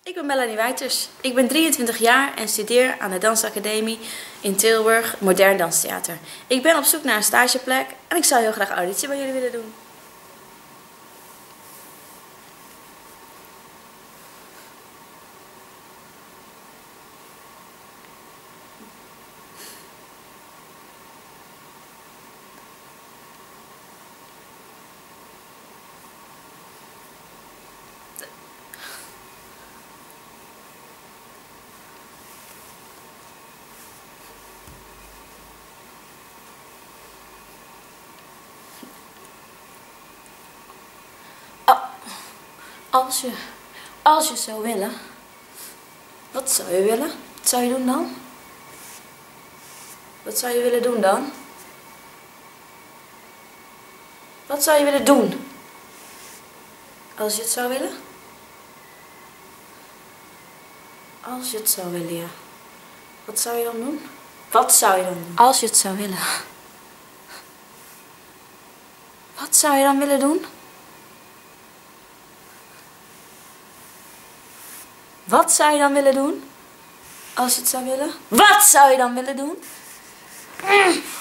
Ik ben Melanie Wijters. Ik ben 23 jaar en studeer aan de Dansacademie in Tilburg, Modern Danstheater. Ik ben op zoek naar een stageplek en ik zou heel graag auditie bij jullie willen doen. Als je zou willen, wat zou je willen? Wat zou je doen dan? Wat zou je willen doen dan? Wat zou je willen doen? Als je het zou willen? Als je het zou willen, ja. Wat zou je dan doen? Wat zou je dan doen? Als je het zou willen. Wat zou je dan willen doen? Wat zou je dan willen doen? Als je het zou willen? Wat zou je dan willen doen?